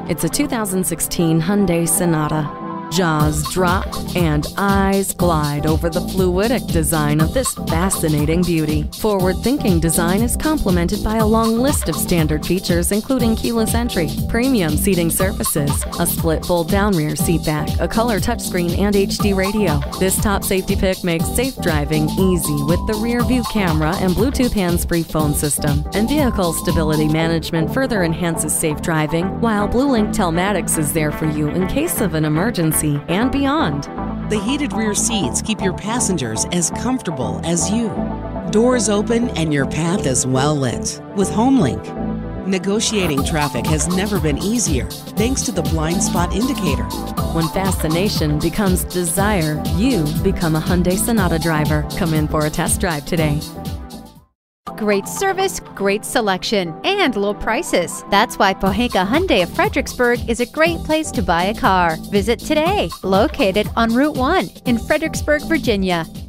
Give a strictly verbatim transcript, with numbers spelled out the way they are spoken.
It's a two thousand sixteen Hyundai Sonata. Jaws drop and eyes glide over the fluidic design of this fascinating beauty. Forward-thinking design is complemented by a long list of standard features, including keyless entry, premium seating surfaces, a split fold-down rear seat back, a color touchscreen, and H D radio. This top safety pick makes safe driving easy with the rear view camera and Bluetooth hands-free phone system. And vehicle stability management further enhances safe driving, while BlueLink Telematics is there for you in case of an emergency and beyond. The heated rear seats keep your passengers as comfortable as you. Doors open and your path is well lit with HomeLink. Negotiating traffic has never been easier thanks to the blind spot indicator. When fascination becomes desire, you become a Hyundai Sonata driver. Come in for a test drive today. Great service, great selection, and low prices. That's why Pohanka Hyundai of Fredericksburg is a great place to buy a car. Visit today, located on Route one in Fredericksburg, Virginia.